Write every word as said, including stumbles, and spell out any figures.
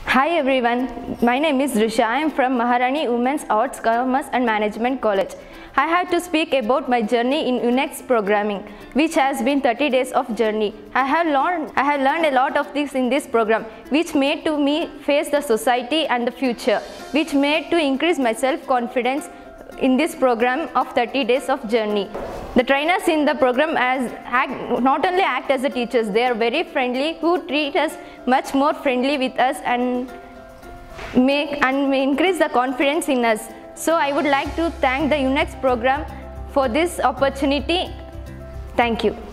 Hi everyone, my name is Risha. I am from Maharani Women's Arts, Commerce and Management College. I have to speak about my journey in U N X T programming, which has been thirty days of journey. I have learned, I have learned a lot of things in this program, which made to me face the society and the future, which made to increase my self-confidence in this program of thirty days of journey. The trainers in the program as act, not only act as the teachers, they are very friendly, who treat us much more friendly with us and make and increase the confidence in us. So I would like to thank the U N X T program for this opportunity. Thank you.